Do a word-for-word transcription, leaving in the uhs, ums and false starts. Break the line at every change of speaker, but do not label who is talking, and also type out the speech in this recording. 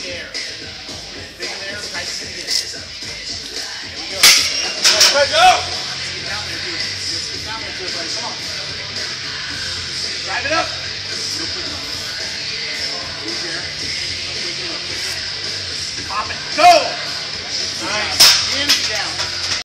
air. Big in there, tight in again. Here we go.
Let's go!
Get down there, dude. Just get down there, dude. Like, come on. Drive it up. Real quick, man. Move here. Real quick, real quick. Pop it. Go! Nice. In, down.